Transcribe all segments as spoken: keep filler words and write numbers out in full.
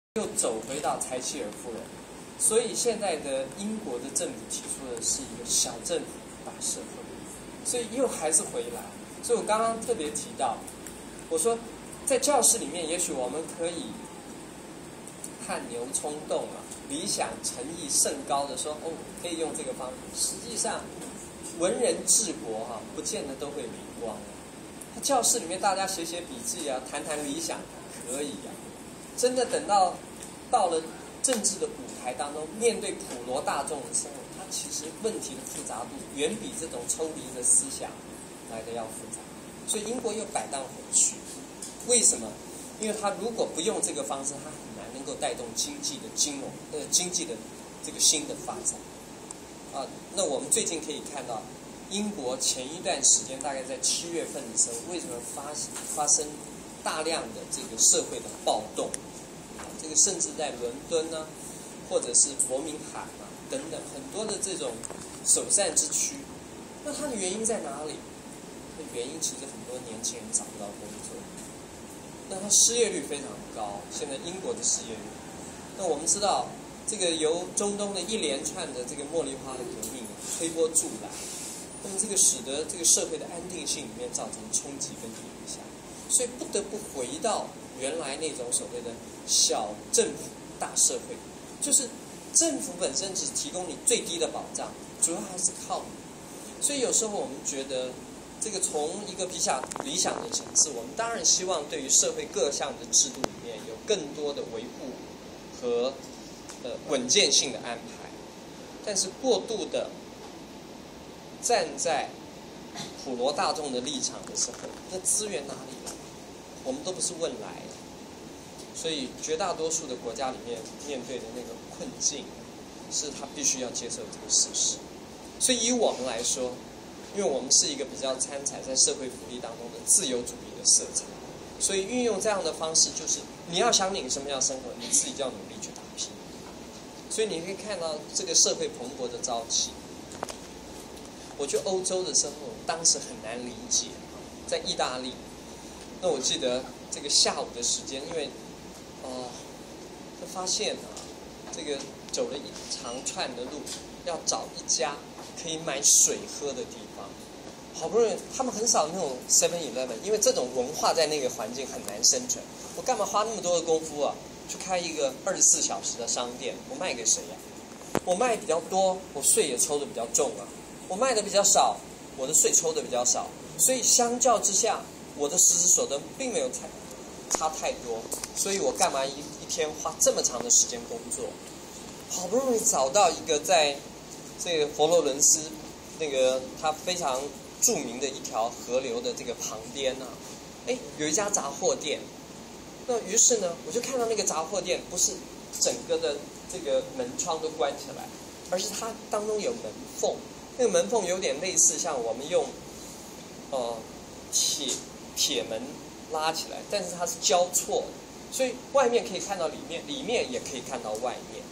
又走回到柴契尔夫人，所以现在的英国的政府提出的是一个小政府大社会，所以又还是回来。所以我刚刚特别提到，我说在教室里面，也许我们可以汗牛充栋啊，理想诚意甚高的说，哦，可以用这个方法。实际上，文人治国哈、啊，不见得都会灵光。他教室里面大家写写笔记啊，谈谈理想可以啊。真的等到到了政治的舞台当中，面对普罗大众的时候，它其实问题的复杂度远比这种抽离的思想来的要复杂。所以英国又摆荡回去，为什么？因为它如果不用这个方式，它很难能够带动经济的金融呃经济的这个新的发展啊。那我们最近可以看到，英国前一段时间大概在七月份的时候，为什么发发生大量的这个社会的暴动？这个甚至在伦敦呢，或者是伯明翰啊等等很多的这种首善之区，那它的原因在哪里？那原因其实很多年轻人找不到工作，那它失业率非常高。现在英国的失业率，那我们知道这个由中东的一连串的这个茉莉花的革命推波助澜，那么这个使得这个社会的安定性里面造成冲击跟影响，所以不得不回到原来那种所谓的小政府大社会，就是政府本身只提供你最低的保障，主要还是靠你。所以有时候我们觉得，这个从一个比较理想的层次，我们当然希望对于社会各项的制度里面有更多的维护和呃稳健性的安排，但是过度的站在普罗大众的立场的时候，那资源哪里来？我们都不是问来的。所以绝大多数的国家里面面对的那个困境，是他必须要接受这个事实。所以以我们来说，因为我们是一个比较参采在社会福利当中的自由主义的色彩，所以运用这样的方式，就是你要想领什么样生活，你自己就要努力去打拼。所以你可以看到这个社会蓬勃的朝气。我去欧洲的时候，当时很难理解，在意大利，那我记得这个下午的时间，因为哦，就发现啊，这个走了一长串的路，要找一家可以买水喝的地方。好不容易，他们很少那种 seven eleven， 因为这种文化在那个环境很难生存。我干嘛花那么多的功夫啊，去开一个二十四小时的商店？我卖给谁呀、啊？我卖比较多，我税也抽的比较重啊。我卖的比较少，我的税抽的比较少。所以相较之下，我的实质所得并没有太。差太多，所以我干嘛一一天花这么长的时间工作？好不容易找到一个在这个佛罗伦斯那个它非常著名的一条河流的这个旁边啊，哎，有一家杂货店。那于是呢，我就看到那个杂货店不是整个的这个门窗都关起来，而是它当中有门缝，那个门缝有点类似像我们用呃铁铁门拉起来，但是它是交错的，所以外面可以看到里面，里面也可以看到外面。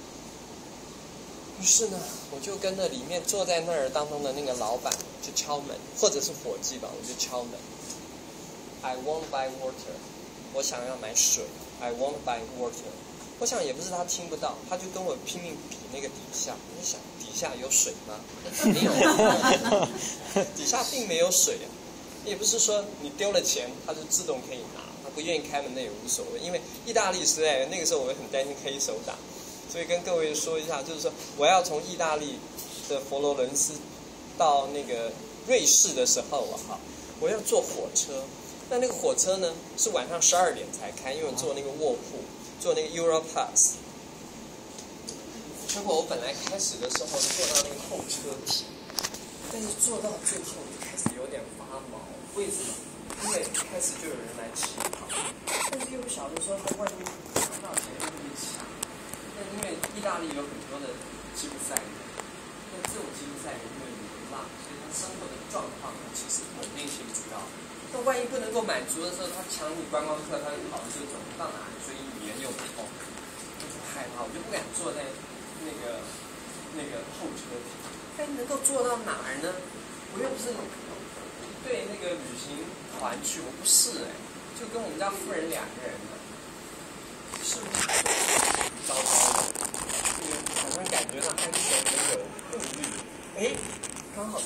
于是呢，我就跟着里面坐在那儿当中的那个老板就敲门，或者是伙计吧，我就敲门。I want to buy water， 我想要买水。I want to buy water， 我想也不是他听不到，他就跟我拼命比那个底下。我想底下有水吗？没有，底下并没有水啊。也不是说你丢了钱，它就自动可以拿，他不愿意开门那也无所谓。因为意大利时代那个时候，我很担心黑手党，所以跟各位说一下，就是说我要从意大利的佛罗伦斯到那个瑞士的时候啊，哈，我要坐火车。那那个火车呢是晚上十二点才开，因为我坐那个卧铺，坐那个 Europass。结果我本来开始的时候坐到那个候车梯，但是坐到最后就开始有点发毛。为什么？因为开始就有人来乞讨，但是又不晓得说他万一拿到钱会不会抢。那因为意大利有很多的吉普赛人，那这种吉普赛人因为流浪，所以他生活的状况呢其实稳定性不高。那万一不能够满足的时候，他抢你观光客，他就跑就走不到哪里，所以语言又不通，我就害怕，我就不敢坐在那个那个候车梯。但能够坐到哪儿呢？我又不是对那个旅行团去，我不是哎、欸，就跟我们家夫人两个人的，是不是？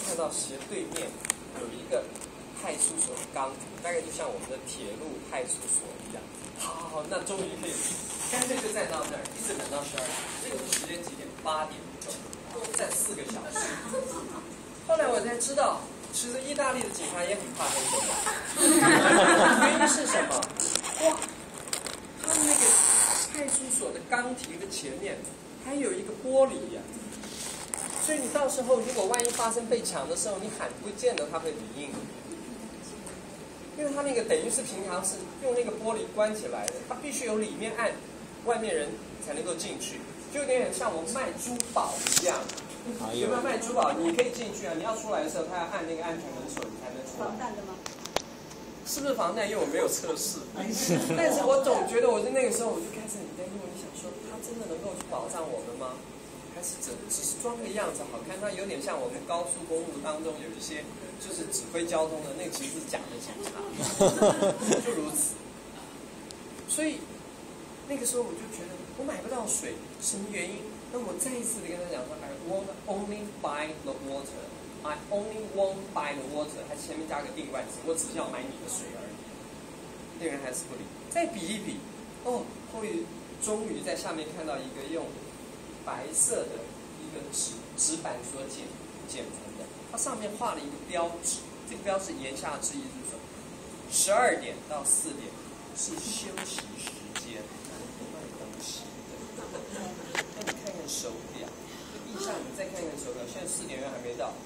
看到斜对面有一个派出所的钢亭，大概就像我们的铁路派出所一样。好好好，那终于可以，干脆就站到那儿，一直等到十二点。这个时间几点？八点钟，站四个小时。后来我才知道，其实意大利的警察也很怕黑的。原因是什么？哇，他们那个派出所的钢亭的前面还有一个玻璃呀、啊。所以你到时候如果万一发生被抢的时候，你喊不见得他会理应，因为他那个等于是平常是用那个玻璃关起来的，他必须有里面按，外面人才能够进去，就有点像我们卖珠宝一样。有没有卖珠宝？你可以进去啊，你要出来的时候，他要按那个安全门锁，你才能出来。防弹的吗？是不是防弹？因为我没有测试。但是我总觉得，我在那个时候我就开始很担心，我就想说，他真的能够去保障我们吗？还是只只是装个样子好看？它有点像我们高速公路当中有一些就是指挥交通的，那个其实是假的警察，就如此。所以那个时候我就觉得我买不到水，什么原因？那我再一次的跟他讲说 ，I won't only buy the water, I only won't buy the water， 还前面加个定冠词，我只是要买你的水而已。那个人还是不理，再比一比，哦，后来终于在下面看到一个用白色的一个纸纸板所剪剪成的，它上面画了一个标志，这个标志言下之意就是说，十二点到四点是休息时间，卖东西的。那你看看手表，一下你再看看手表，现在四点半还没到。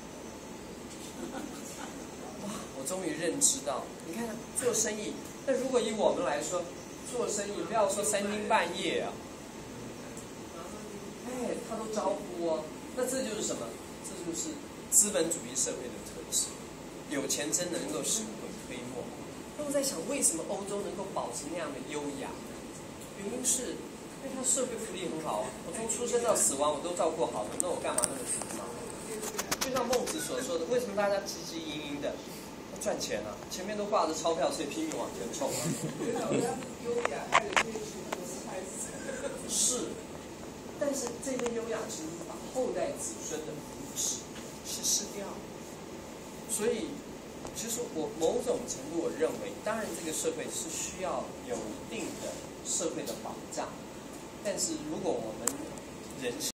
哇，我终于认知到，你看做生意，那如果以我们来说，做生意不要说三更半夜啊。哎，他都招呼哦，那这就是什么？这就是资本主义社会的特质。有钱真能够神鬼推磨。那我在想，为什么欧洲能够保持那样的优雅？原因是，因为他社会福利很好啊。我从出生到死亡，我都照顾好了，那我干嘛那么紧张？就像孟子所说的，为什么大家汲汲营营的？赚钱啊，前面都挂着钞票，所以拼命往前冲啊。是。但是这些优雅其实是把后代子孙的福祉稀释掉，所以其实我某种程度我认为，当然这个社会是需要有一定的社会的保障，但是如果我们人性